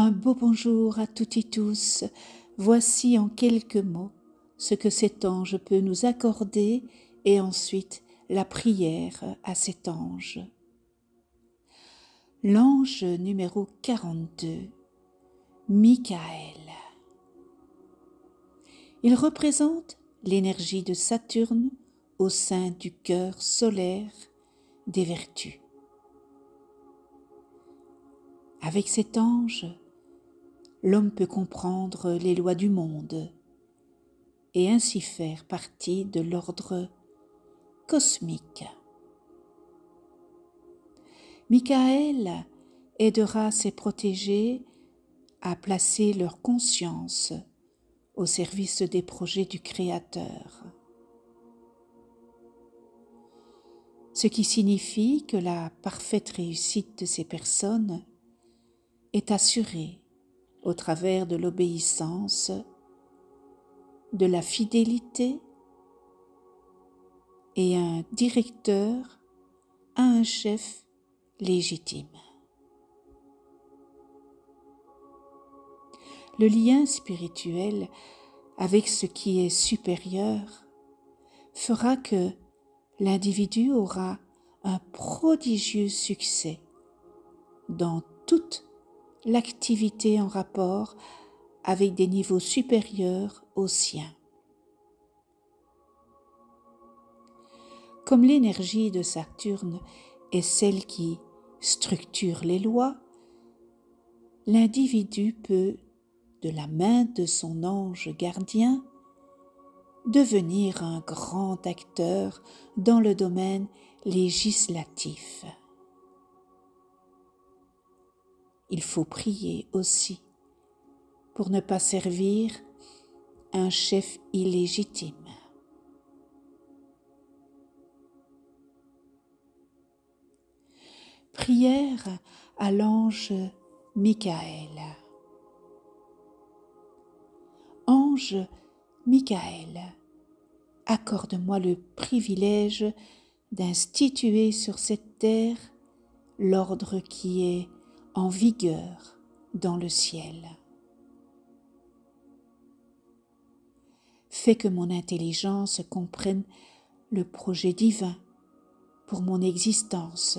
Un beau bonjour à toutes et tous. Voici en quelques mots ce que cet ange peut nous accorder et ensuite la prière à cet ange. L'ange numéro 42, Michael. Il représente l'énergie de Saturne au sein du cœur solaire des vertus. Avec cet ange, l'homme peut comprendre les lois du monde et ainsi faire partie de l'ordre cosmique. Michael aidera ses protégés à placer leur conscience au service des projets du Créateur. Ce qui signifie que la parfaite réussite de ces personnes est assurée au travers de l'obéissance, de la fidélité et un directeur à un chef légitime. Le lien spirituel avec ce qui est supérieur fera que l'individu aura un prodigieux succès dans toute l'activité en rapport avec des niveaux supérieurs aux siens. Comme l'énergie de Saturne est celle qui structure les lois, l'individu peut, de la main de son ange gardien, devenir un grand acteur dans le domaine législatif. Il faut prier aussi pour ne pas servir un chef illégitime. Prière à l'ange Michael. Ange Michael, accorde-moi le privilège d'instituer sur cette terre l'ordre qui est en vigueur dans le ciel. Fais que mon intelligence comprenne le projet divin pour mon existence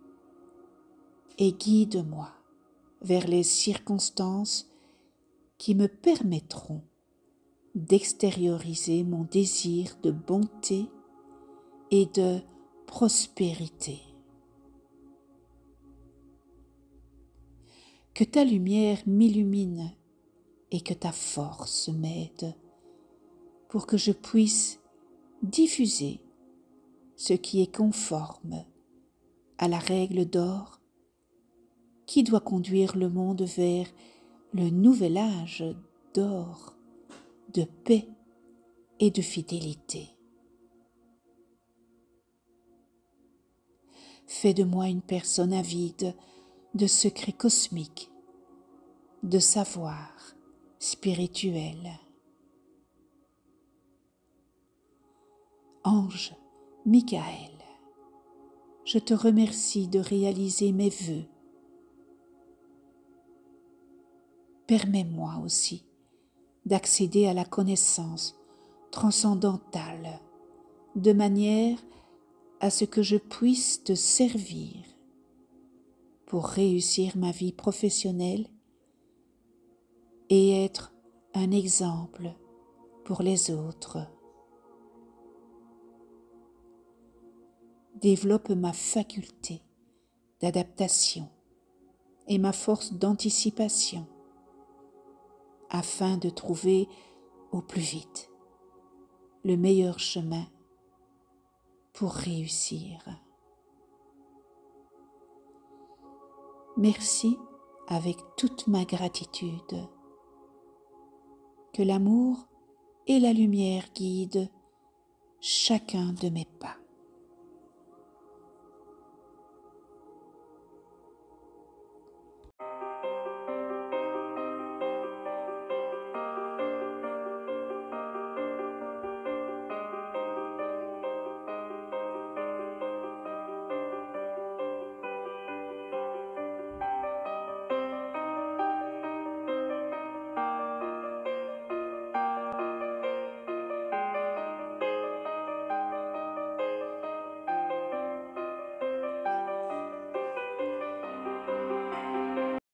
et guide-moi vers les circonstances qui me permettront d'extérioriser mon désir de bonté et de prospérité. Que ta lumière m'illumine et que ta force m'aide pour que je puisse diffuser ce qui est conforme à la règle d'or qui doit conduire le monde vers le nouvel âge d'or, de paix et de fidélité. Fais de moi une personne avide de secrets cosmiques, de savoir spirituel. Ange Michael, je te remercie de réaliser mes vœux. Permets-moi aussi d'accéder à la connaissance transcendantale de manière à ce que je puisse te servir pour réussir ma vie professionnelle et être un exemple pour les autres. Développe ma faculté d'adaptation et ma force d'anticipation afin de trouver au plus vite le meilleur chemin pour réussir. Merci avec toute ma gratitude. Que l'amour et la lumière guident chacun de mes pas.